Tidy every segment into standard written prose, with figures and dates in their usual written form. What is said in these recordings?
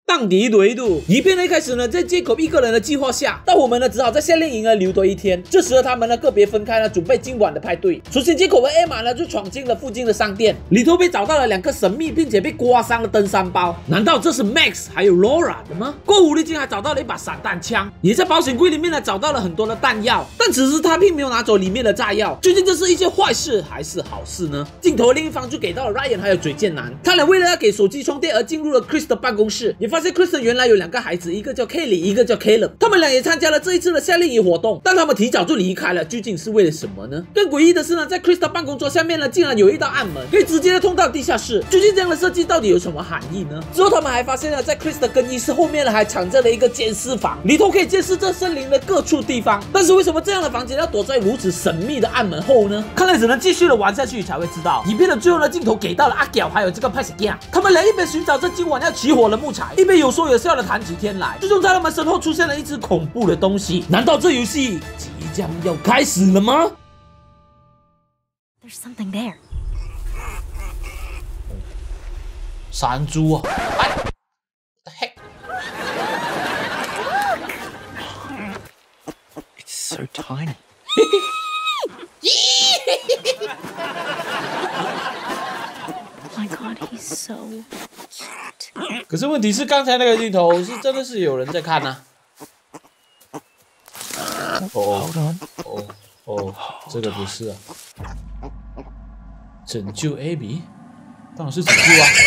荡涤维度。影片的一开始呢，在Jacob一个人的计划下，大伙们呢只好在夏令营呢留多一天。这时他们呢个别分开呢，准备今晚的派对。首先Jacob和 Emma 呢就闯进了附近的商店，里头被找到了2个神秘并且被刮伤的登山包。难道这是 Max 还有 Laura 的吗？过狐狸精还找到了一把散弹枪，也在保险柜里面呢找到了很多的弹药，但此时他并没有拿走里面的炸药。究竟这是一件坏事还是好事呢？镜头的另一方就给到了 Ryan 还有嘴贱男，他俩为了要给手机充电而进入了 Chris 的办公室，也发现 Chris 原来有2个孩子，一个叫 Kelly， 一个叫 Caleb， 他们俩也参加了这一次的夏令营活动，但他们提早就离开了，究竟是为了什么呢？更诡异的是呢，在 Chris 的办公桌下面呢，竟然有一道暗门，可以直接的通到地下室。究竟这样的设计到底有什么含义呢？之后他们还发现了，在 Chris 的更衣室后面呢，还藏着了一个监视房，里头可以监视这森林的各处地方。但是为什么这样的房间要躲在如此神秘的暗门后呢？看来只能继续的玩下去才会知道。影片的最后呢，镜头给到了阿屌还有这个派西亚，他们俩一边寻找着今晚要起火的木材，一边有说有笑的谈起天来。最终在他们身后出现了一只恐怖的东西，难道这游戏即将要开始了吗？ There's something there. 山猪啊！哎 ，heck！ It's so tiny. Oh my god, he's so cute. 可是问题是，刚才那个镜头是真的是有人在看啊。哦，这个不是啊。拯救 Abby， 当然是拯救啊！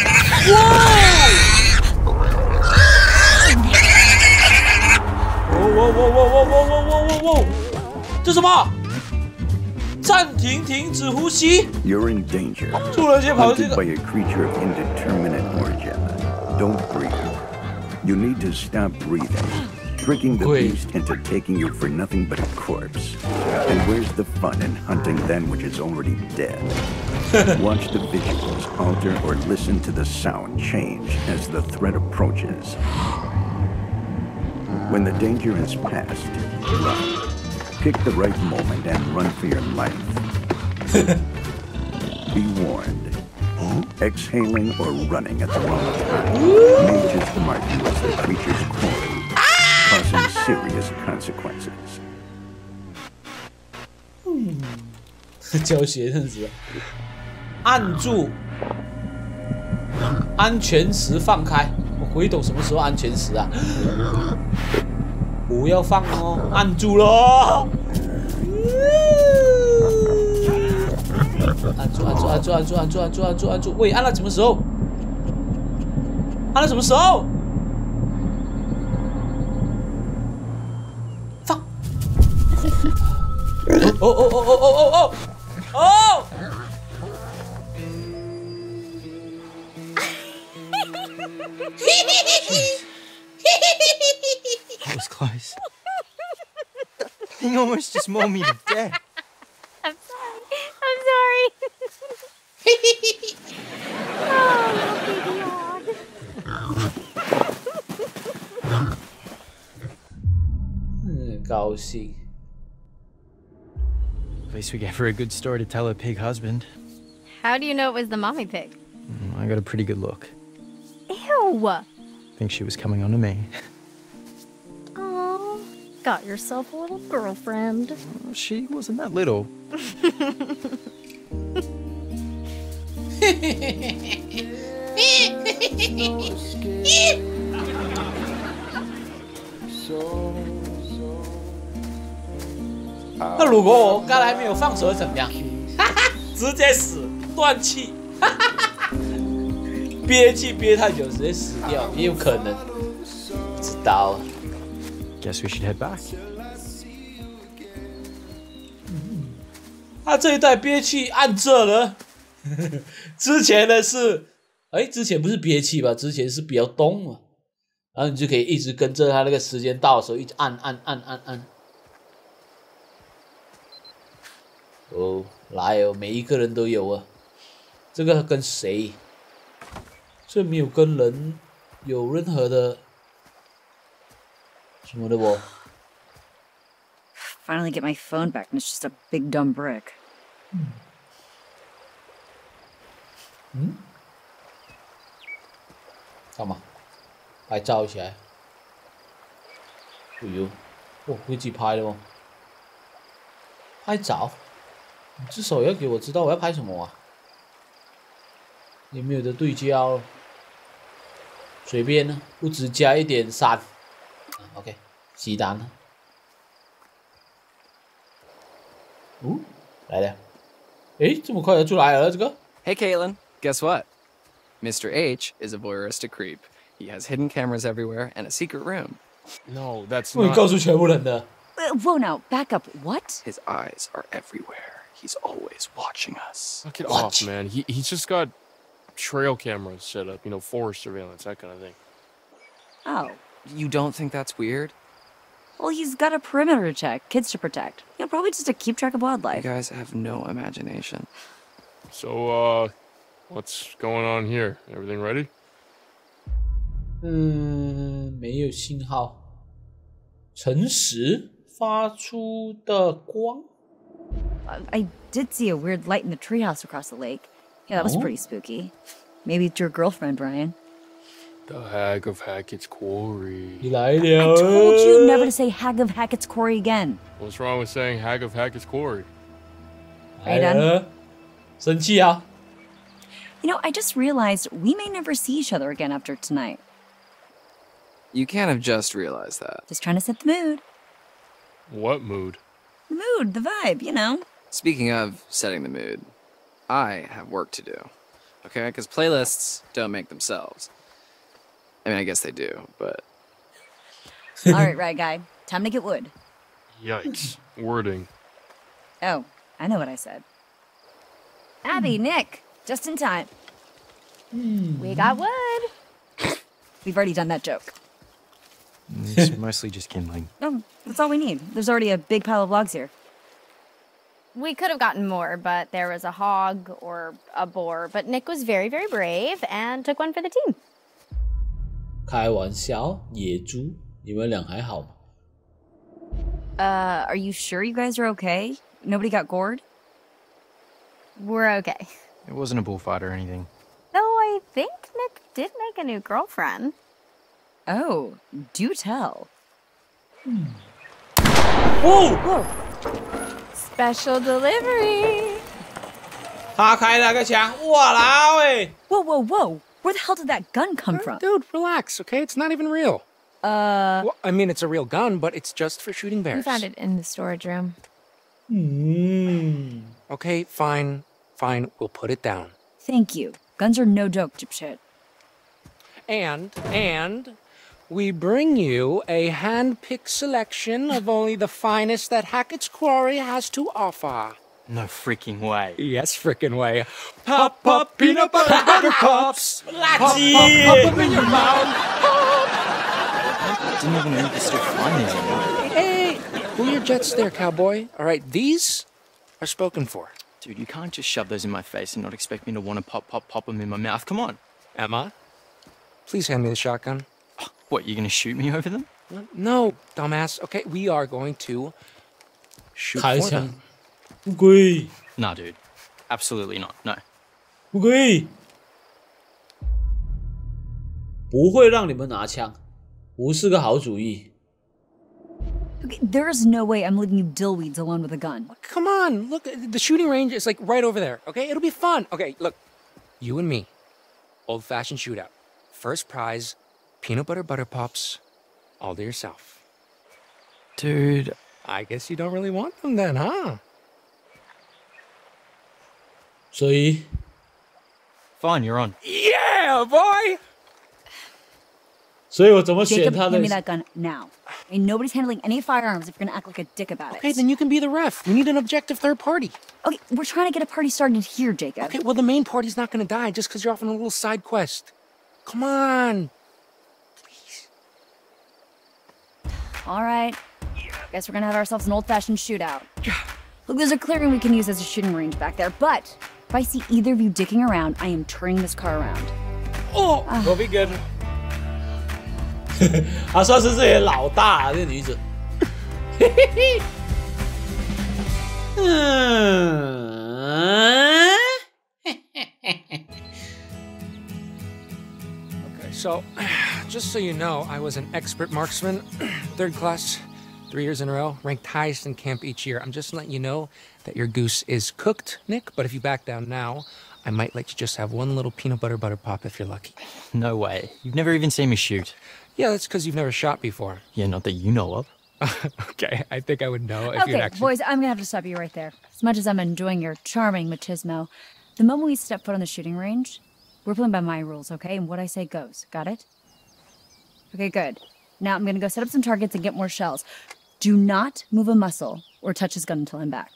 哇！这什么？暂停，停止呼吸。 You're in danger. 突然间跑这 Hunted 个 by a creature of indeterminate origin. Don't breathe. You need to stop breathing, tricking the Wait. beast into taking you for nothing but a corpse. And where's the fun in hunting that which is already dead? Watch the visuals alter or listen to the sound change as the threat approaches. When the danger is past, run. Pick the right moment and run for your life. Be warned. Exhaling or running at the wrong time may just mark you as the creature's quarry, causing serious consequences. 教学这样子，按住安全时放开。我回懂什么时候安全时啊？不要放哦，按住咯。按住！喂，按了什么时候？按了什么时候？放！哦！ That was close. He almost just mauled me to death. I'm sorry. Oh, baby dog. 高兴。 At least we gave her a good story to tell her pig husband. How do you know it was the mommy pig? I got a pretty good look. Ew. Think she was coming on to me. Oh, got yourself a little girlfriend. She wasn't that little. So 那如果我刚才没有放手怎么样？直接死，断气，憋气憋太久直接死掉，也有可能。不知道啊。 Guess we should head back. 他这一代憋气按这了，之前的是，之前不是憋气吧？之前是比较动嘛，然后你就可以一直跟着他那个时间到的时候一直按。哦，来哦，每一个人都有啊。这个跟谁？这没有跟人有任何的什么的不？ Finally get my phone back, and it's just a big dumb brick. 干嘛？ 拍照起来。哎呦，我会自己拍的哦。拍照，你至少要给我知道我要拍什么啊？有没有的对焦？随便呢，不只加一点山。OK， 鸡蛋呢？哦，来了。诶，这么快就出来了这个？ Hey, Caitlin. Guess what? Mr. H is a voyeuristic creep. He has hidden cameras everywhere and a secret room. No, that's 我 not. 告诉全部人的。 Whoa, now, back up. What? His eyes are everywhere. He's always watching us. Knock it What? off, man. He's just got trail cameras set up, forest surveillance, that kind of thing. Oh. You don't think that's weird? Well, he's got a perimeter to check, kids to protect. Probably just to keep track of You wildlife. guys have no imagination. So, what's going on here? Everything ready? 没有信号。诚实发出的光。 I did see a weird light in the treehouse across the lake. Yeah, that was Oh. pretty spooky. Maybe it's your girlfriend, Brian. The Hag of Hackett's Quarry. 你来 I 了。 told you never to say Hag of Hackett's Quarry again. What's wrong with saying Hag of Hackett's Quarry? 来了。生气啊！ I just realized we may never see each other again after tonight. You can't have just realized that. Just trying to set the mood. What mood? The mood, the vibe. Speaking of setting the mood, I have work to do. Okay? Because playlists don't make themselves. I mean, I guess they do, but All right, guy. Time to get wood. Yikes. Wording. Oh, I know what I said. Abby, Nick, just in time. We got wood. We've already done that joke. It's mostly just kindling. Oh, that's all we need. There's already a big pile of logs here. We could have gotten more, but there was a hog or a boar. But Nick was very, very brave and took one for the team. 开玩笑，野猪，你们俩还好吗？ Are you sure you guys are okay? Nobody got gored? We're okay. It wasn't a bullfight or anything. Though I think Nick did make a new girlfriend. Oh, do tell. 哦， Special delivery. 他开了个枪，哇啦喂！ Whoa, whoa, whoa. Where the hell did that gun come from? Dude, relax, okay? It's not even real. Well, I mean, it's a real gun, but it's just for shooting bears. We found it in the storage room. Okay, fine. Fine, we'll put it down. Thank you. Guns are no joke, dipshit. And we bring you a hand-picked selection of only the finest that Hackett's Quarry has to offer. No freaking way. Yes, frickin' way. Pop, pop, peanut butter, butter pops. 垃圾！ Pop them in your mouth. I didn't even know you could still find these anymore. Hey, cool your jets there, cowboy. All right, these are spoken for. Dude, you can't just shove those in my face and not expect me to want to pop them in my mouth. Come on. Emma, please hand me the shotgun. What, you're gonna shoot me over them? No, dumbass. Okay, we are going to shoot 开 for 枪 them.， 不可以， Nah, dude. Absolutely not. No. 不可以，不会让你们拿枪，不是个好主意。 Okay, there's no way I'm leaving you dillweeds alone with a gun. Come on, look, the shooting range is like right over there, okay? It'll be fun. Okay, look, you and me, old-fashioned shootout. First prize, peanut butter pops, all to yourself. Dude. I guess you don't really want them then, huh? 所以 Fine, you're on. Yeah, boy! 所以我怎么选 Jacob, 他 hand 的 me？that gun now. And nobody's handling any firearms if you're gonna act like a dick about it. Okay, then you can be the ref. We need an objective third party. Okay, we're trying to get a party started here, Jacob. Okay, well, the main party's not gonna die just because you're off on a little side quest. Come on. All right. Guess we're gonna have ourselves an old-fashioned shootout. Look, there's a clearing we can use as a shooting range back there, but if I see either of you dicking around, I am turning this car around. Oh, Go big gun 她算是这里的老大啊，这个女子。嘿嘿嘿。 Okay, so Just so you know, I was an expert marksman, 3rd class, 3 years in a row, ranked highest in camp each year. I'm just letting you know that your goose is cooked, Nick, but if you back down now, I might let you just have one little peanut butter pop if you're lucky. No way. You've never even seen me shoot. Yeah, that's because you've never shot before. Yeah, not that you know of. Okay, I think I would know if you'd Okay, actually... boys, I'm gonna have to stop you right there. As much as I'm enjoying your charming machismo, the moment we step foot on the shooting range, we're playing by my rules, okay? And what I say goes. Got it? Okay, good. Now I'm gonna go set up some targets and get more shells. Do not move a muscle or touch his gun until I'm back.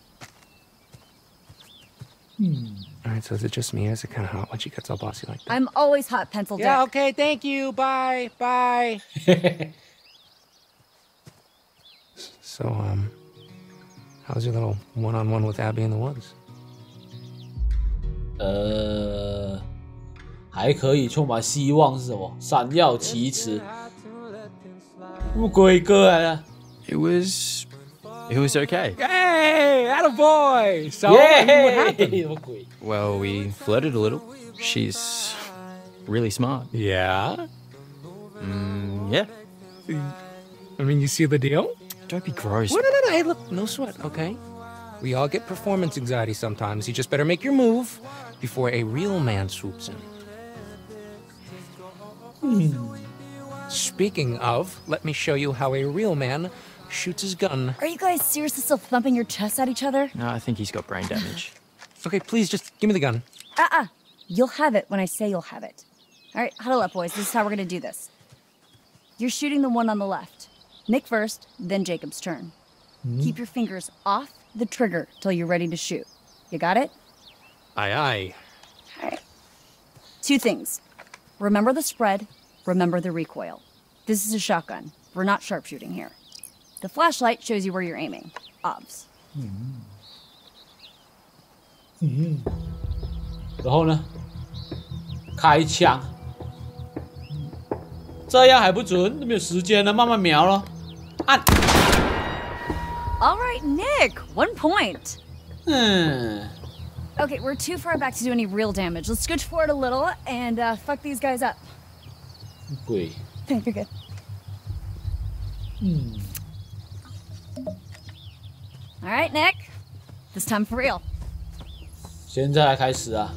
All right, so is it just me or is it kind of hot when she gets all bossy like that? I'm always hot, pencil dick. Yeah, okay, thank you. Bye. Bye. So, how's your little one-on-one with Abby in the woods? 还可以，充满希望是什么？闪耀其词。什么鬼歌来的？ It was okay. Hey, attaboy! So, what happened? 什么鬼？ Well, we flirted a little. She's really smart. Yeah? Yeah. I mean, you see the deal? Don't be gross. Well, no. Hey, look, no sweat, okay? We all get performance anxiety sometimes. You just better make your move before a real man swoops in. Speaking of, let me show you how a real man shoots his gun. Are you guys seriously still thumping your chests at each other? No, I think he's got brain damage. Okay, please just give me the gun. You'll have it when I say you'll have it. All right, huddle up, boys. This is how we're gonna do this. You're shooting the one on the left. Nick first, then Jacob's turn. Keep your fingers off the trigger till you're ready to shoot. You got it? Aye, aye. All right. 2 things. Remember the spread, remember the recoil. This is a shotgun. We're not sharpshooting here. The flashlight shows you where you're aiming. Obs. 然后呢？开枪。这样还不准，都没有时间了，慢慢瞄了。按。 All right, Nick, 1 point. 嗯。 Okay, we're too far back to do any real damage. Let's scooch forward a little and fuck these guys up. 鬼。 You're good. All right, Nick. This time for real. 现在开始啊！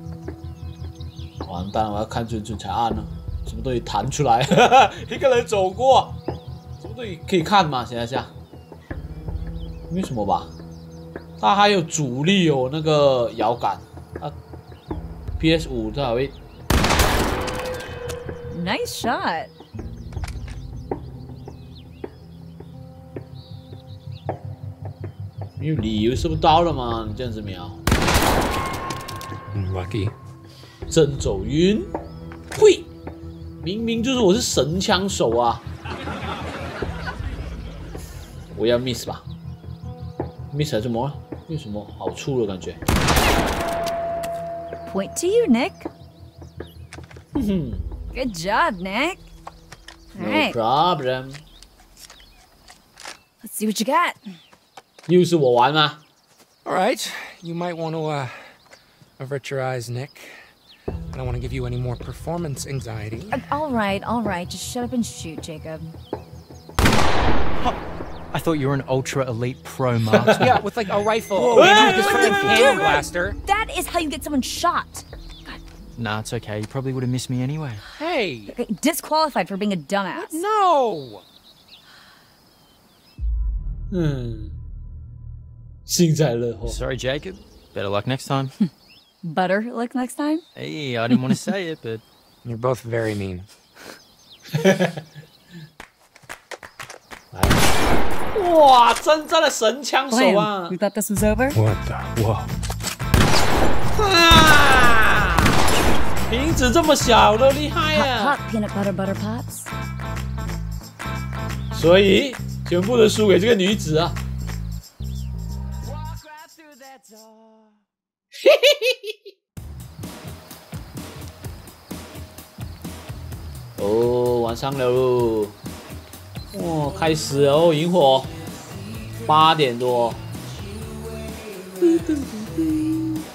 完蛋了，我要看准才按呢。什么东西弹出来？一个人走过，什么东西可以看吗？想一下，没什么吧？它还有阻力，有那个摇杆。啊 ，PS5 它还会。 Nice shot. 没有理由射不到了吗？你这样子瞄， Lucky. 真走晕，呸！明明就是我是神枪手啊！我要 miss 吧 ，miss 还是什么？有什么好处的感觉？ Point to you, Nick. Good job, Nick. All No right, problem。 let's see what you got. 又是我玩吗？ All right, you might want to avert your eyes, Nick. I don't want to give you any more performance anxiety. All right. Just shut up and shoot, Jacob. I thought you were an ultra elite pro marksman. Yeah, with like a rifle. With this fucking cannon blaster. That is how you get someone shot. Nah, it's okay. You probably would have missed me anyway. Hey. Okay, disqualified for being a dumbass. No. 幸灾乐祸。 Sorry, Jacob. Better luck next time. Butter lick next time? Hey, I didn't want to say it, but... You're both very mean. 哇，真正的神枪手啊 You！ thought this was over? What the? Whoa. 啊！瓶子这么小都厉害 Pop, 啊！ pop, peanut butter pops. 所以全部都输给这个女子啊！嘿嘿嘿！哦，晚上了喽！哇，开始了哦，萤火，8点多。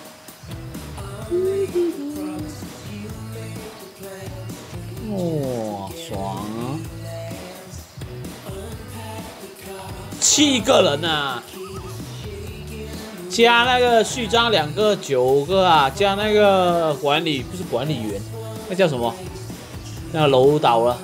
哦。 7个人啊，加那个序章2个9个啊，加那个管理不是管理员，那叫什么？那个楼倒了。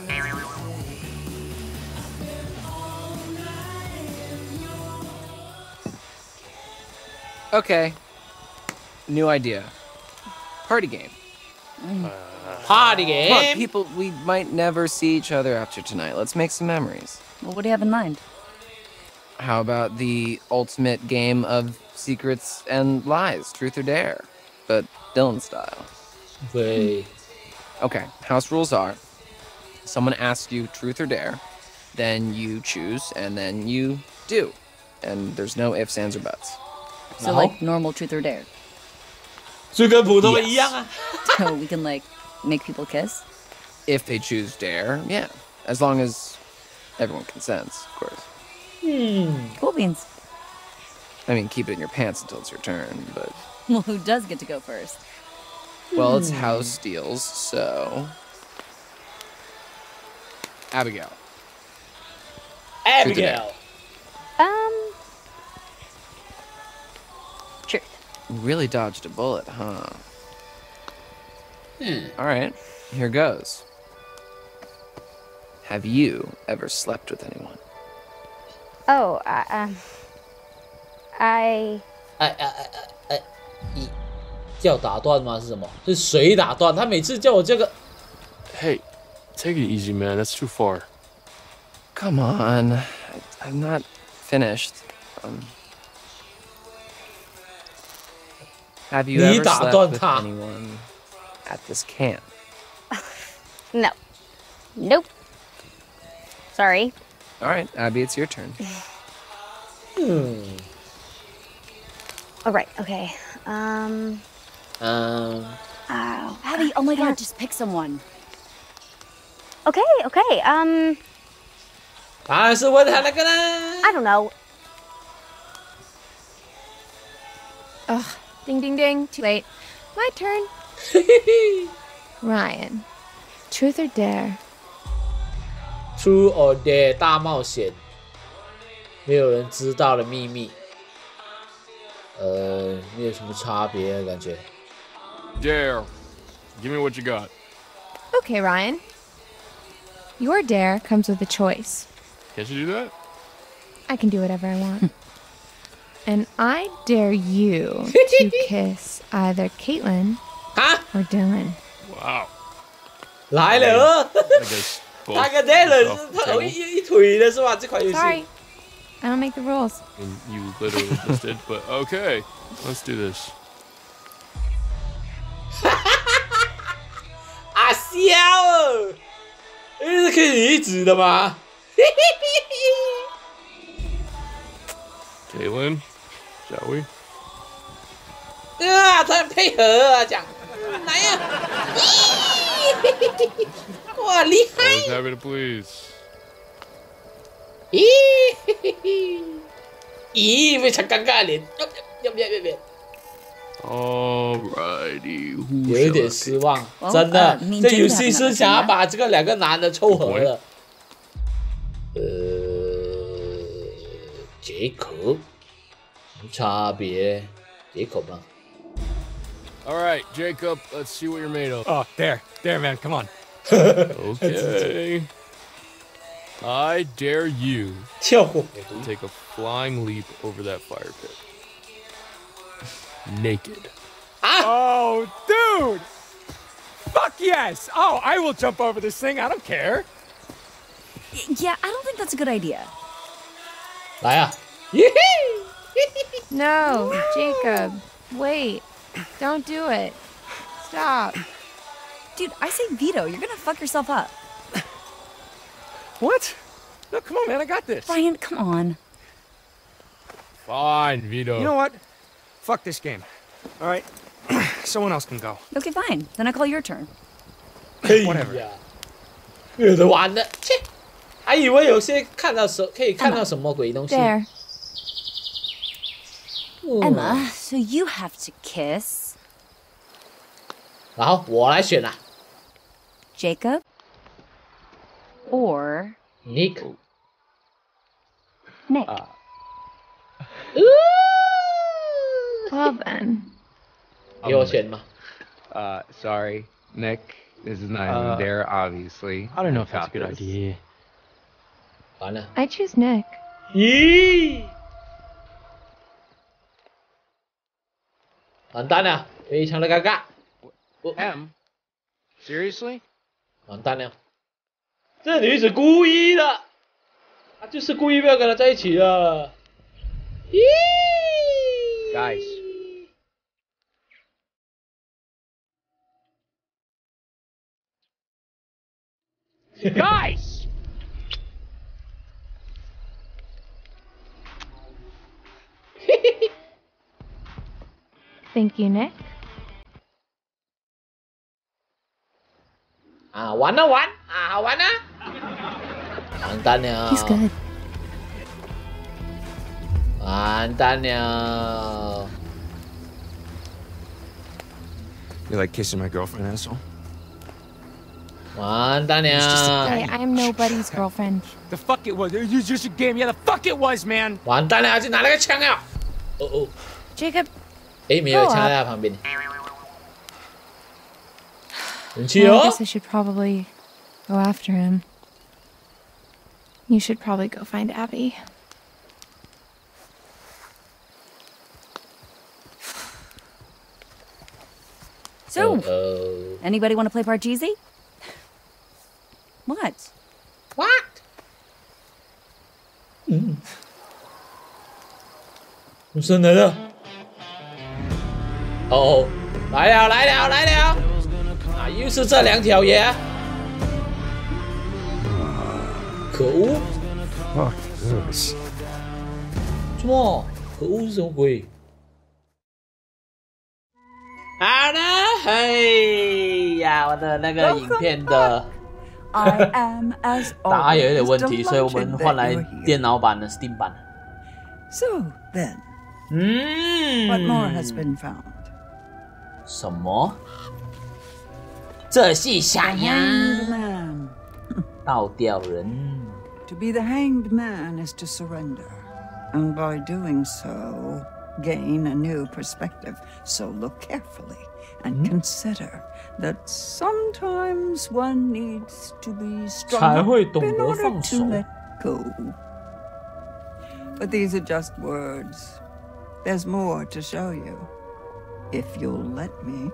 Okay. New idea. Party game. Party Come on, game. people, we might never see each other after tonight. Let's make some memories. Well, what do you have in mind? How about the ultimate game of secrets and lies, truth or dare, but Dylan style? Wait. Okay, house rules are someone asks you truth or dare, then you choose, and then you do. And there's no ifs, ands, or buts. So, like, normal truth or dare. 就跟普通的一样啊。 So we can, like, make people kiss? If they choose dare, yeah. As long as everyone consents, of course. Cool beans. I mean, keep it in your pants until it's your turn, but... Well, who does get to go first? Well, it's house deals, so... Abigail. Abigail. Truth. You really dodged a bullet, huh? All right, here goes. Have you ever slept with anyone? Oh, I 叫打断吗？是什么？是谁打断？他每次叫我这个。 Hey, take it easy, man. That's too far. Come on, I'm not finished. Have you ever slept with anyone at this camp? no. Nope. Sorry. All right, Abby, it's your turn. All right. Okay. Abby, oh my god, just pick someone. Okay. Okay. 当然是问他那个啦。 I don't know. Ugh. Ding, ding, ding. Too late. My turn. Ryan. Truth or dare? True or dare 大冒险，没有人知道的秘密。没有什么差别的感觉。 Dare. Give me what you got. Okay, Ryan. Your dare comes with a choice. Can't you do that? I can do whatever I want. And I dare you to kiss either Caitlin 啊 or Dylan. Wow. 来了， I guess both 他跟 Dylan 是 off the 同 table. 一腿的是吧？这款游戏。 Sorry. I don't make the rules. I mean, you literally just did, but okay. Let's do this. 啊笑哦，是可以一直的吗？ Caitlin, shall we? 啊，他很配合啊，讲来呀，哇，厉害！ Always happy to please. 咦，非常尴尬的脸，要不要？ Alrighty. Who 有一 shall 点 it 失望， 哦真的， 你这真的还没游戏是有看想要把这个2个男的凑合了。杰克，无差别，杰克吗？ be? Alright, Jacob, let's see what you're made of. Oh, there, man, come on. Okay. I dare you 跳火 to take a flying leap over that fire pit. Naked. Oh, dude! Fuck yes! Oh, I will jump over this thing. I don't care. Yeah, I don't think that's a good idea. 来啊！耶嘿！ No, Jacob. Wait. Don't do it. Stop. Dude, I say veto. You're gonna fuck yourself up. What? No, come on, man. I got this. Ryan, come on. Fine, Vito. You know what? Fuck this game. All right, someone else can go. Okay, fine. Then I call your turn. 可以 Whatever. 呀，有的玩的，切，还以为有些看到可以看到什么鬼东西。 There. Emma, so you have to kiss 然后我来选啦 Jacob or ，Nick。 Nick. Well then. 给我选嘛。 Sorry, Nick. This is not even there, obviously. I don't know if that's a good idea. 完了。 I choose Nick. 咦！完蛋了，非常的尴尬。 M? Seriously? 完蛋了，这女子故意的，她就是故意不要跟他在一起的。咦 Guys. Guys! Thank you, Nick. 啊，玩啊玩啊，好玩啊！完蛋了 He's good. 完蛋了！ You like kissing my girlfriend, asshole? 完蛋 Hey, 了！ I am nobody's girlfriend. The fuck it was. It was just a game. Yeah, the fuck it was, man. 完蛋了，就拿了个枪啊！哦哦， Jacob, 诶，没有枪在他旁边。生气 well, I 哦 guess！I should probably go after him. You should probably go find Abby. So, Oh. anybody want to play Parcheesi? What? What？ 我生来了。哦，来了来了来了！啊，又是这两条爷！可恶！ Fuck this. 什么？可恶是什么鬼？好的，嘿呀，我的那个影片的 I am as 档案有一点 always 问题，所以我们 delighted 换 that 来 you're here. 电脑版的 Steam 版。 So then, what more has been found? 什么？这是 The 啥呀？ hanged man. 倒吊人。 To be the hanged man is to surrender, and by doing so, gain a new perspective. So look carefully and consider that sometimes one needs to be 才 strong 会懂 in 得 order 放 to 手。 let go. But these are just words. There's more to show you, if you'll let me.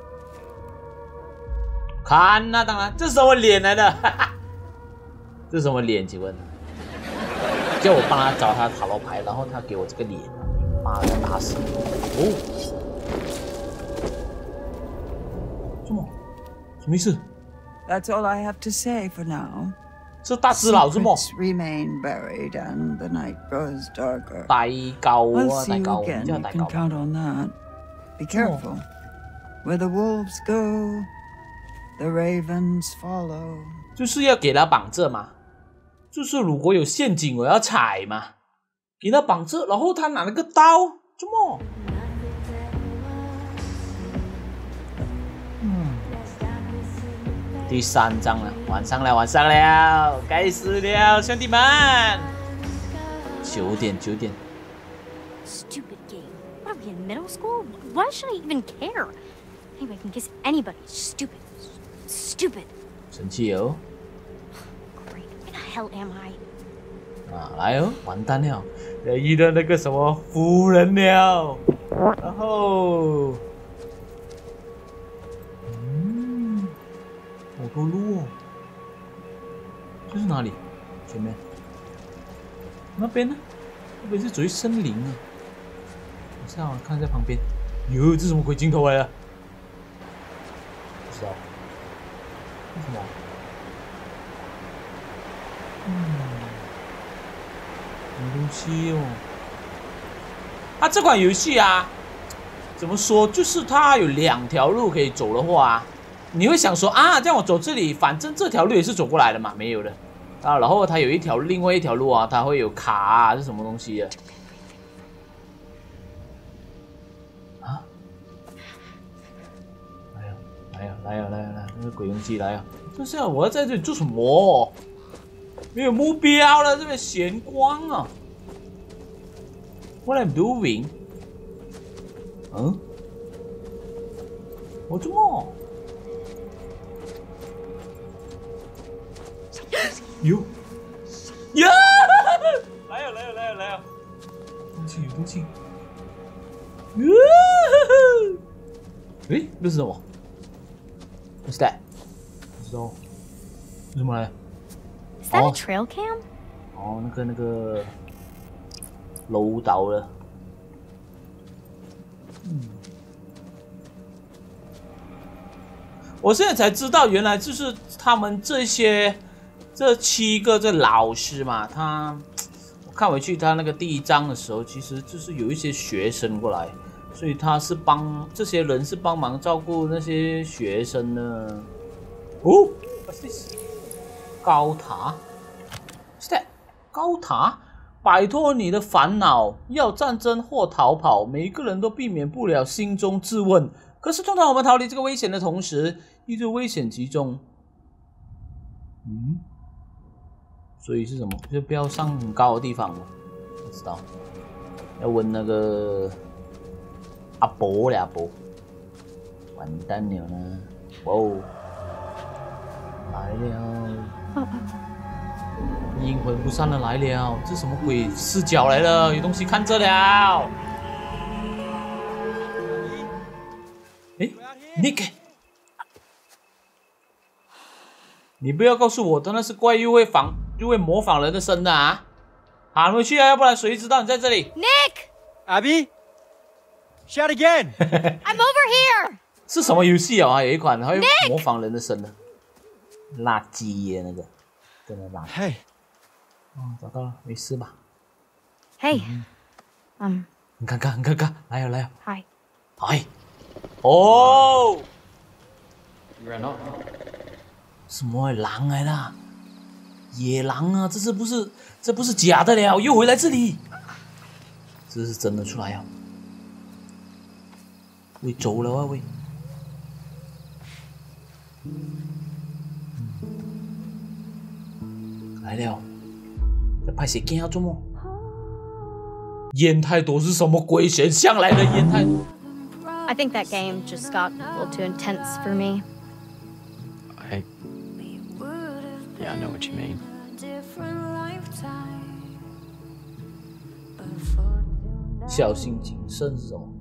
看那、当然，这是什么脸来的？这是什么脸？请问？叫我帮他找他塔罗牌，然后他给我这个脸，妈的，打死你！哦，什么？什么意思？ That's all I have to say for now. 这大只佬是么？ Secrets remain buried, and the night grows darker. 呆高 I'll 啊， see 呆 you 高， again. 叫 You 呆 can 高。 count on that. Be careful. Where the wolves go, the ravens follow. 就是要给他绑着嘛，就是如果有陷阱我要踩嘛，给他绑着，然后他拿了个刀，怎么？第3章了，晚上了，晚上了，该死了，兄弟们！9点，9点。 Stupid game. What are we in middle school? Why should I even care? Anybody can kiss anybody. Stupid. Stupid. 生气哦！ Great. Where the hell am I? 啊，来哦，完蛋了，要遇到那个什么夫人了，然后，好多路哦，这是哪里？前面，那边呢？那边是属于森林啊。我下我看在旁边，哟，这什么鬼镜头来了？不知道，为什么？什么东西哦？啊，这款游戏啊，怎么说？就是它有2条路可以走的话，你会想说啊，这样我走这里，反正这条路也是走过来的嘛，没有的啊。然后它有另外一条路啊，它会有卡啊，是什么东西啊？啊！来呀，那个鬼东西来呀！这是我要在这里做什么？没有目标了，这边闲光啊！What I'm doing？ 嗯？我怎么？有呀！来了！有东西！诶，这是什么 ？What's that？ 不知道，是什么来 Is that a trail cam? 哦，那个楼倒了。我现在才知道，原来就是他们这7个这老师嘛，我看回去他那个第1章的时候，其实就是有一些学生过来，所以他是这些人是帮忙照顾那些学生呢。哦 ，What's this？ 高塔 ，What's that？ 高塔，摆脱你的烦恼，要战争或逃跑，每一个人都避免不了心中自问。可是，通常我们逃离这个危险的同时，依旧危险其中。所以是什么？就不要上很高的地方吗？不知道。要问那个阿伯了，阿伯。完蛋了呢！哇哦，来了！阴魂不散的来了，这什么鬼视角来了？有东西看着了。哎 ，Nick， 你不要告诉我，那是怪又会模仿人的声的啊！喊回去啊，要不然谁知道你在这里 ？Nick， Abby， shout again！ I'm over here。 是什么游戏啊？有一款会模仿人的声的，垃圾耶那个，真的垃圾。 嘿， 找到了，没事吧 ？Hey， 你看看，来了。 Hi。 哦，什么狼来的？野狼啊！这不是假的了，又回来这里，这是真的出来啊！喂，走了啊喂！来了，在拍谁惊要做么？烟太多是什么鬼选项来的？烟太多。 I think that game just got a little too intense for me. Yeah, I know what you mean. 小心谨慎是什么？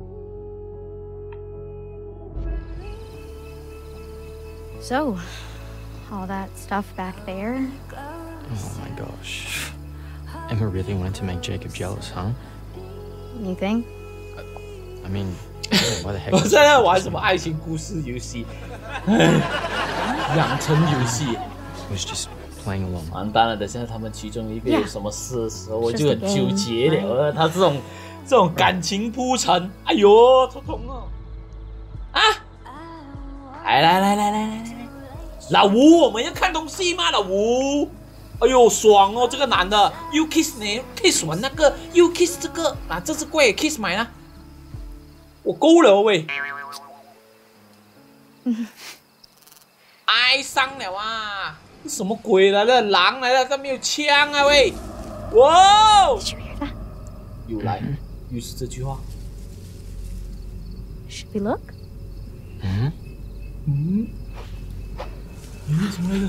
So, all that stuff back there. Oh my gosh. Emma really wanted to make Jacob jealous, huh? You think? I mean, why the heck? 我在那玩什么爱情故事游戏？养成游戏。 Was just playing along. 完蛋了！等下他们其中一个有什么事的时候，我就很纠结了。他这种感情铺陈，哎呦，头痛哦！啊！来，老吴，我们要看东西吗？老吴，哎呦，爽哦！这个男的 ，You kiss 呢 ，kiss 完那个 ，You kiss 这个，啊，这是贵 ，kiss 买啦。我够了喂，爱上了啊！ 什么鬼来了？狼来了，但没有枪啊！喂，哇！又来，又是这句话。 Should we look？ 什么来的？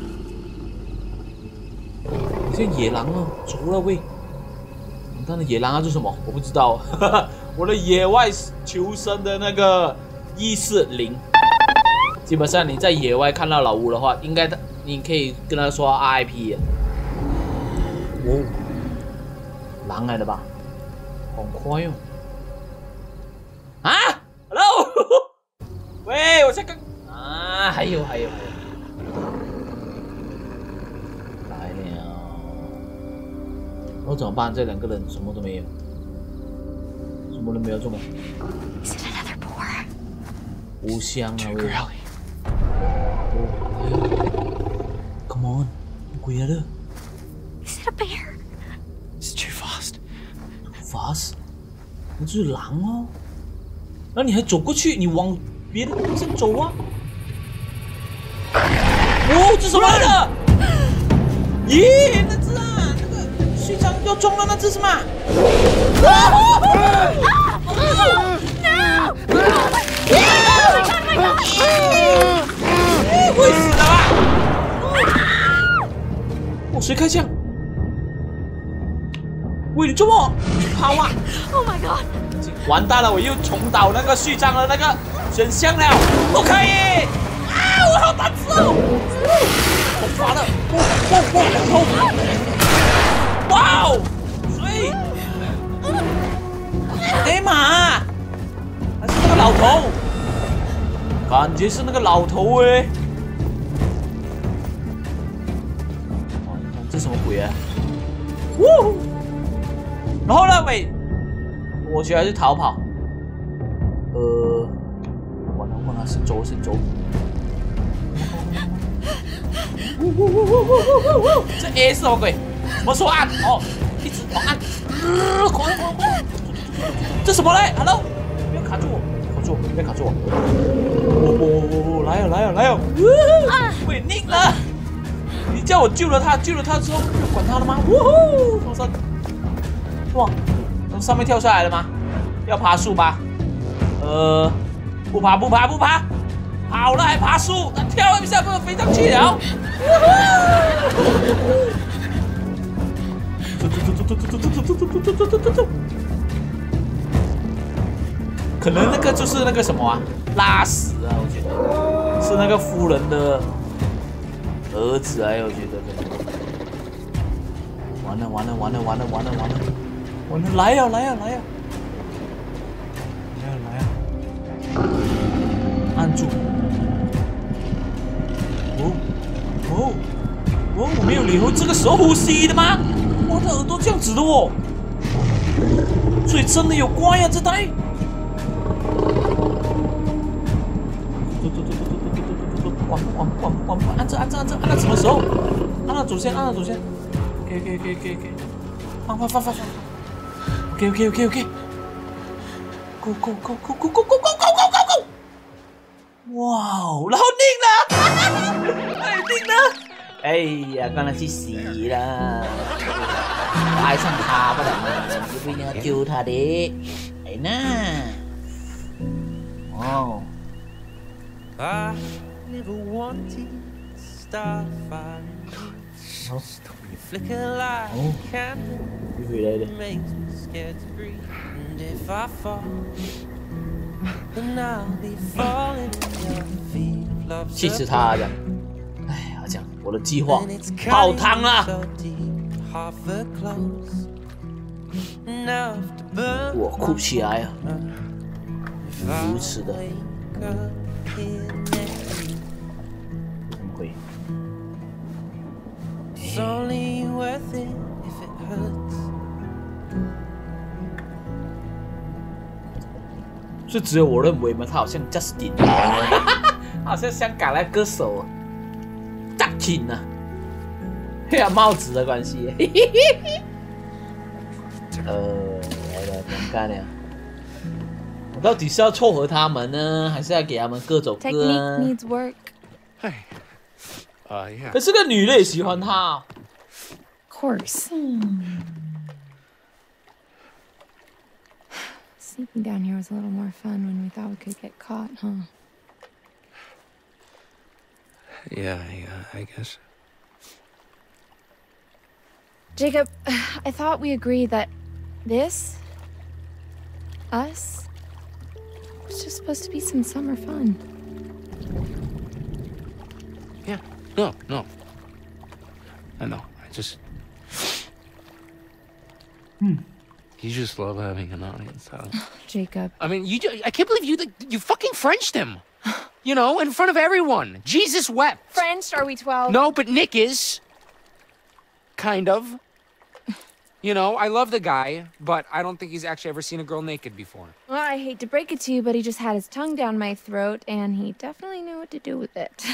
好像野狼哦，走了喂。完蛋了，野狼啊，是什么？我不知道。我的野外求生的那个意识零。基本上你在野外看到老吴的话，应该你可以跟他说 RIP。哦，狼来的吧？好快哦！啊 ，Hello， 喂，我在刚啊，还有，来了，我怎么办？这两个人什么都没有，什么都没有做吗？ Is it another boar？ 无香啊，喂。 Come on， 鬼来了 Is it a bear？ It's too fast. Too fast？ 那就是狼哦。那你还走过去，你往别的方向走啊！哦，这什么来的？咦，那只啊，那个队长要中了，那只是什么？ 会死的吧？哦，谁开枪？喂，你做么？跑啊 Oh my god！ 完蛋了，我又重蹈那个序章的那个选项了，不可以！啊，我好大只哦！我发了，哇哦！水！哎妈！还是那个老头，感觉是那个老头哎！哇，这什么鬼啊？呜！然后呢，喂，我需要去逃跑。我能不能先走？这 A 是什么鬼？什么说按？哦，一直狂按。狂！这什么嘞 ？Hello， 不要卡住我！不要卡住我！来哦！喂，นิ่了！你叫我救了他之后，就管他了吗？呜呼！从上，哇，从上面跳下来了吗？要爬树吧？不爬，好了还爬树，跳一下不能飞上去了。走！可能那个就是那个什么啊，拉屎啊，我觉得是那个夫人的儿子啊，我觉得。完了！来呀！按住！我没有理由这个时候呼吸的吗？我的耳朵这样子的哦，所以真的有怪呀，这台。往按着，按到什么时候？按到主线。OK，放。OK。Go！ 哇哦，然后定了，哎呀，刚才去死了，我爱上他不了，就不一定要救他的，哎呐，哦。又回来了。气死他这样，哎呀，这样我的计划泡汤了。我哭起来啊！如此的，怎么会？是只有我认为吗？他好像 Justin， 好像香港那歌手 Justin 啊，对啊，帽子的关系。来了，怎么干了？我到底是要撮合他们呢，还是要给他们各走各啊 ？Technique needs work. Yeah. 可是个女的也喜欢他。 Of course. Sneaking down here was a little more fun when we thought we could get caught, huh? Yeah, I guess. Jacob, I thought we agreed that us, was just supposed to be some summer fun. Yeah, no. I know, I just... You just love having an audience, huh? Jacob. I mean, I can't believe you fucking Frenched him. You know, in front of everyone. Jesus wept. Frenched? Are we 12? No, but Nick is. Kind of. You know, I love the guy, but I don't think he's actually ever seen a girl naked before. Well, I hate to break it to you, but he just had his tongue down my throat, and he definitely knew what to do with it.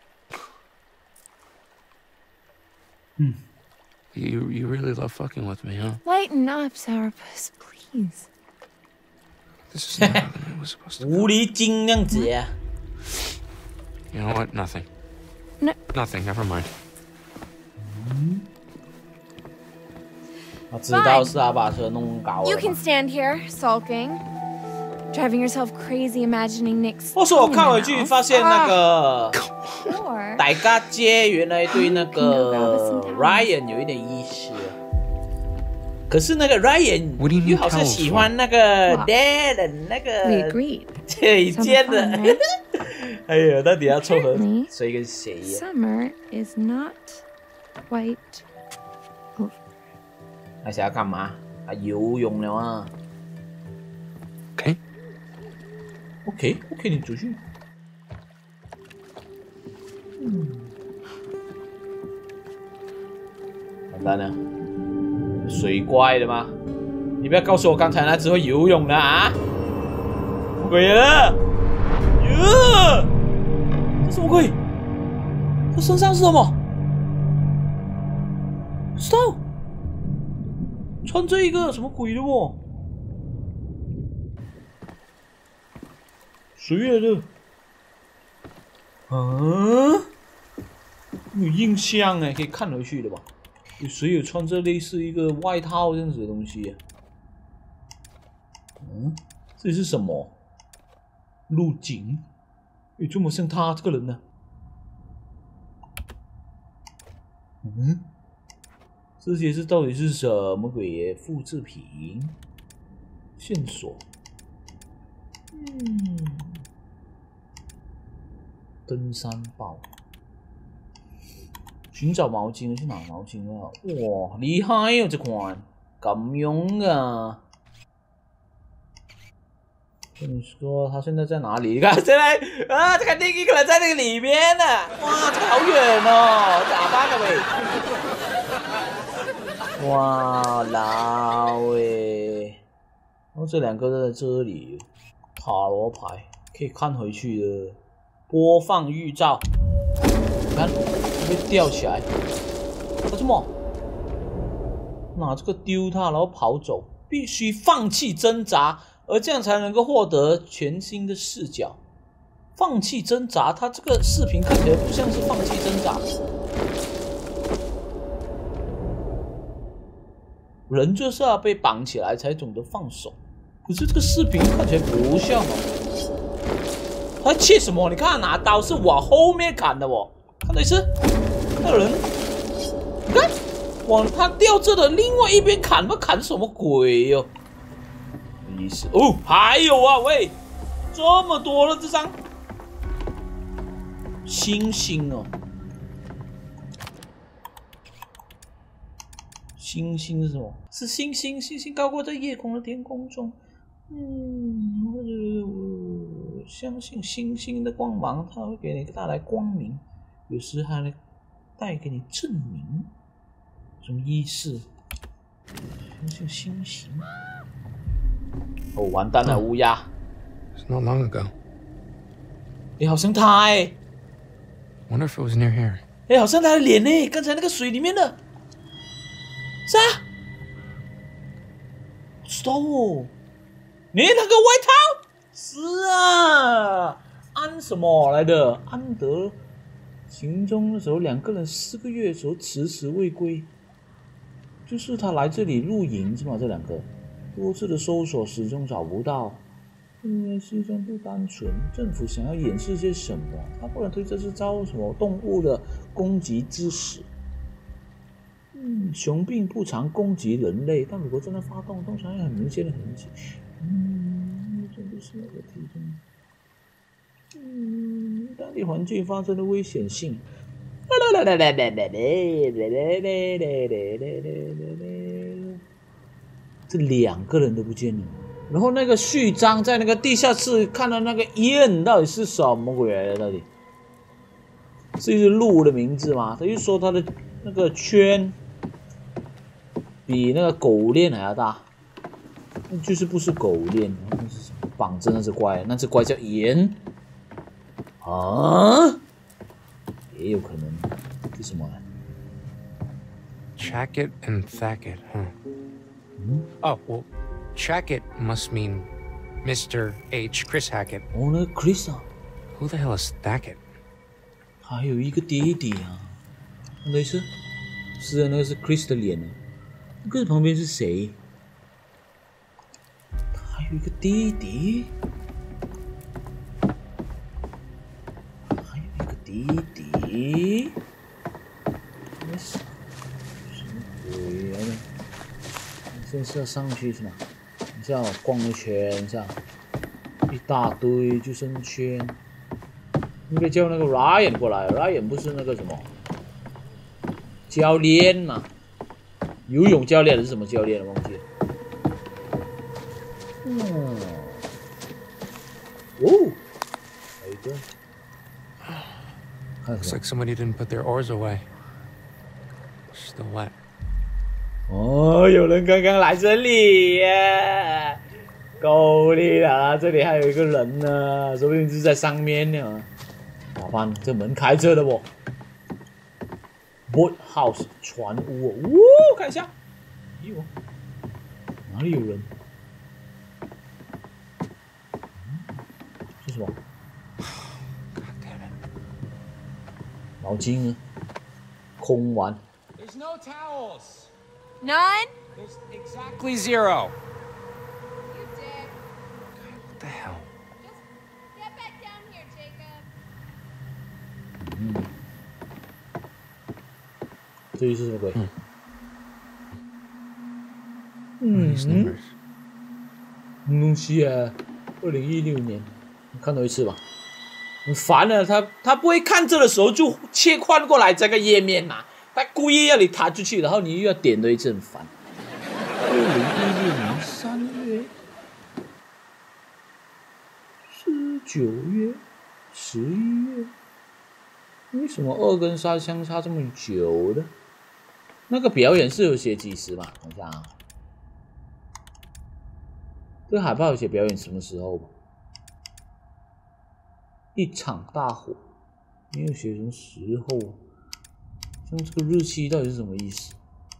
You really love fucking with me, huh? Lighten up, Sourpuss, please. This is not how the night was supposed to go. 狐狸精这样子啊。 You know what? Nothing. No. Nothing. Never mind. 他知道是他把车弄搞了。 You can stand here, sulking. driving yourself crazy imagining Nick's. 或是我看回去发现那个 Or 大家姐原来对那个 Ryan 有一点意思，可是那个 Ryan 又好像喜欢那个 Dad 的那 we 个 agreed. 这一间的 Some fun, right? 哎呦，到底要凑合 Apparently, 谁跟谁呀？ Summer is not quite over. 他想要干嘛？啊，游泳了啊 ？OK， 你继续。完蛋了，水怪的吗？你不要告诉我刚才那只会游泳的啊！什么鬼了？这什么鬼？这身上是什么？不知道。穿这一个什么鬼的哦？谁来的？啊？没有印象哎，可以看回去的吧？有谁有穿着类似一个外套这样子的东西啊？这里是什么？路径？有这么像他这个人呢？这些是到底是什么鬼耶？复制品？线索？登山豹。寻找毛巾，去拿毛巾啊！哇，厉害哦，这款咁用啊！跟你说，他现在在哪里？你看，现在啊，这肯定一个人在那个里面呢、啊。哇，这个好远哦，咋办啊喂？哇，老喂！然后这两个在这里，塔罗牌可以看回去的，播放预兆，你看。被吊起来，他什么？拿这个丢他，然后跑走，必须放弃挣扎，而这样才能够获得全新的视角。放弃挣扎，他这个视频看起来不像是放弃挣扎。人就是要被绑起来才懂得放手，可是这个视频看起来不像哦。他切什么？你看他拿刀是往后面砍的哦。看到一次，那个人，你看，往他吊着的另外一边砍，他砍什么鬼哟、没意思哦，还有啊，喂，这么多了，这张星星哦，星星是什么？是星星，星星高挂在夜空的天空中。我相信星星的光芒，它会给你带来光明。有时还能带给你证明，什么意思？相信星星。哦，完蛋了，乌鸦。 It's not long ago. 哎，好像他哎。 Wonder if it was near here. 哎，好像他的脸哎，刚才那个水里面的。是啊。不知道哦。你那个外套？是啊。安什么来的？安德。行踪的时候，2个人4个月的时候迟迟未归，就是他来这里露营是吗？这2个多次的搜索始终找不到，因为事情不单纯，政府想要掩饰些什么？他不然推这是遭什么动物的攻击之死。熊并不常攻击人类，但如果真的发动，通常有很明显的痕迹。这不是那个体重。当地环境发生的危险性。这2个人都不见了。然后那个序章在那个地下室看到那个燕到底是什么鬼来的？到底是一只鹿的名字吗？他就说他的那个圈比那个狗链还要大，那就是不是狗链，那是什么绑着那只怪？那只怪叫盐。啊，也有可能是什么 Chackett and Thackett, huh? Oh, well, Chackett must mean Mr. H. Chris Hackett. 哦，那个 Chris 啊 Who the hell is Thackett? 还有一个爹爹啊，那是？是啊，那个是 Chris 的脸啊。那个旁边是谁？还还有一个弟弟，还有一个弟弟，什么鬼来着？现在是要上去是吗？等一下我逛一圈一下，一大堆就剩圈。应该叫那个 Ryan 过来 ，Ryan 不是那个什么教练嘛？游泳教练还是什么教练？忘记了。哦，还有一个， Looks like somebody didn't put their oars away. Still wet. 哦，有人刚刚来这里耶，够力了！这里还有一个人呢，说不定就在上面呢。麻烦，这门开着的不 ？Boat House 船屋哦，看一下，有哪里有人？这是什么？毛巾呢？空完。 There's no towels. None? There's exactly 0. You dick. What the hell? Just get back down here, Jacob. 这里是什么鬼？什么东西啊？2016年，你看多一次吧。很烦了，他不会看着的时候就切换过来这个页面嘛，他故意要你弹出去，然后你又要点多一次，很烦。2016年3月、9月、11月，为什么2跟3相差这么久的？那个表演是有写几时嘛？等一下啊，这个海报有写表演什么时候吗？一场大火，没有写什么时候啊？像这个日期到底是什么意思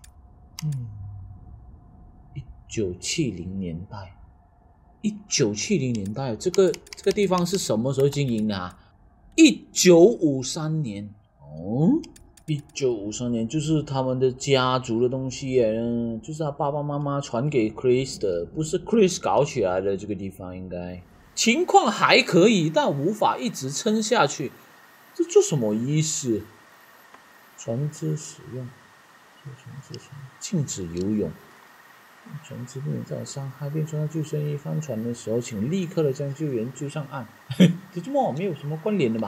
？1970年代，1970年代，这个地方是什么时候经营的啊？1953年哦，1953年就是他们的家族的东西耶，就是他爸爸妈妈传给 Chris 的，不是 Chris 搞起来的。这个地方应该情况还可以，但无法一直撑下去。这什么意思？船只使用，禁止游泳。船只不能造成伤害，并穿上救生衣。翻船的时候，请立刻的将救援救上岸。这没有什么关联的吧？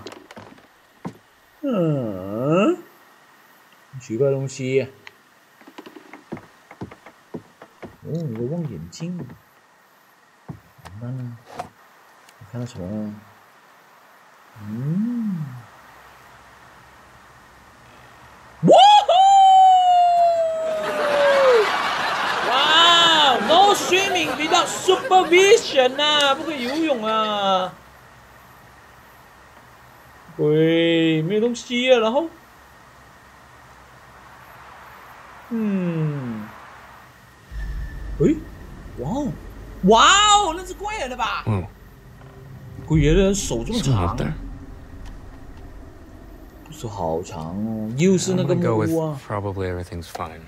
奇怪东西。哦，有个望远镜。完蛋了，你看到什么？哇 ！No swimming without supervision 啊，不可以游泳啊！喂，没有东西啊，然后，哇哦，那是贵人的吧？贵人的手这么长，手好长哦，又是那个木屋啊。 Probably everything's fine.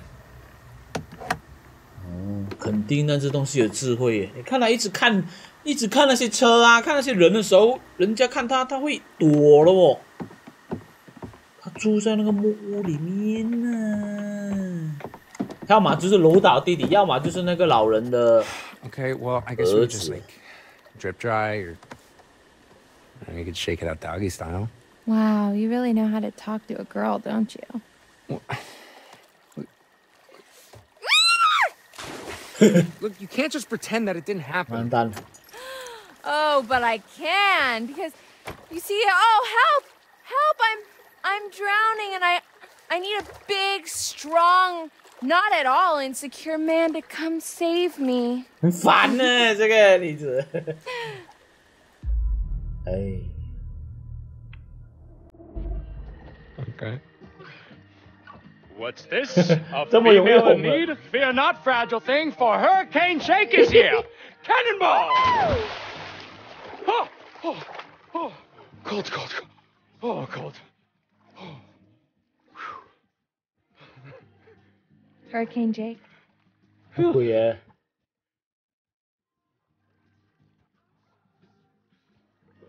肯定那只东西有智慧耶！你看他一直看那些车啊，看那些人的时候，人家看他会躲了哦。他住在那个木屋里面呢，要么就是楼导弟弟，要么就是那个老人的。 Okay, well, I guess we just like drip dry, or you could shake it out doggy style. Wow, you really know how to talk to a girl, don't you? Look, you can't just pretend that it didn't happen. Oh, but I can, because you see, oh, help, I'm drowning, and I need a big, strong, not at all insecure man to come save me. 很烦呢，这个例子。哎。 Okay. What's this? A female in need? Fear not, fragile thing, for Hurricane Shake is here! Cannonball! Cold. Oh, cold. Hurricane Jake. 贵耶。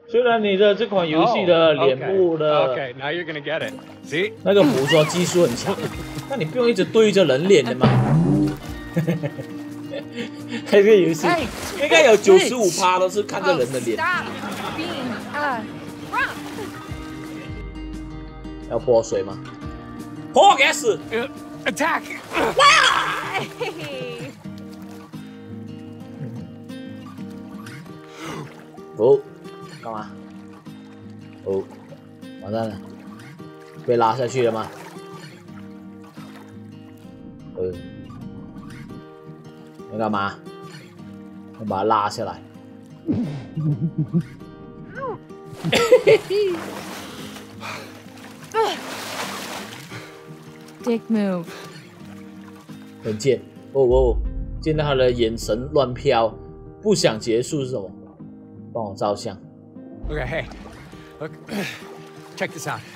虽然你的这款游戏的脸部的 Okay, now you're gonna get it. See? 那个捕捉技术很强，那你不用一直对着人脸的吗？这个游戏应该有95%都是看着人的脸。要泼水吗？泼给他死 ！Attack！ 哦，干嘛？哦，完蛋了，被拉下去了吗？要干嘛？要把它拉下来。 Dick move。 很贱哦，见到他的眼神乱飘，不想结束是什么？帮我照相。 Okay, hey, look, check this out.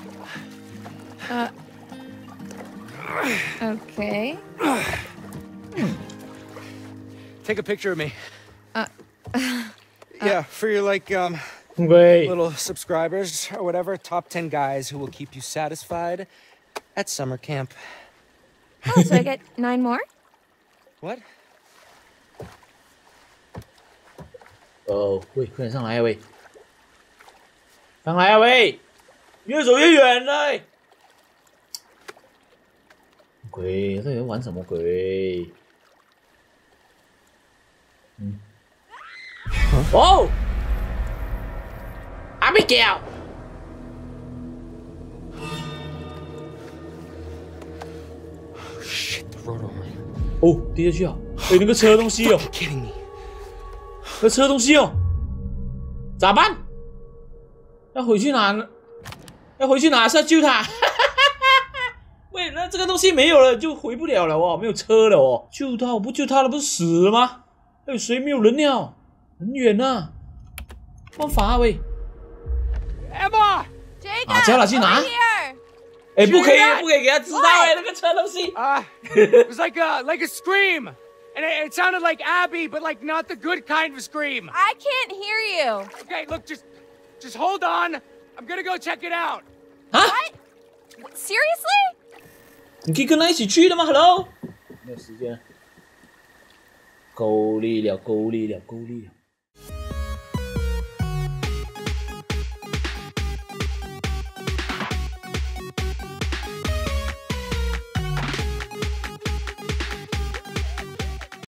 Okay. Take a picture of me. Yeah, for your Great. little subscribers or whatever, top 10 guys who will keep you satisfied at summer camp. Oh, so I get 9 more? What? 哦，喂，快点上来啊喂！上来啊喂！越走越远了。鬼，这人玩什么鬼？哦 ，Abigail。 Shit, the rotor. 哦，跌下去啊！哎，那个车的东西哦。 Kidding me? 那车东西哦，咋办？要回去拿呢？要回去拿是要救他？喂，那这个东西没有了，就回不了了哦，没有车了哦。救他，我不救他了，不是死了吗？还有谁没有人了？很远呐，办法啊喂。 Emma， 啊，叫他去拿。哎，不可以，不可以给他知道哎，那个车东西。 It was like a scream. And it sounded like Abby, but like not the good kind of scream. I can't hear you. Okay, look, just hold on. I'm gonna go check it out. Huh? What? Seriously? 你可以跟他一起去的吗 ？Hello？没有时间。够力了，够力了，够力了。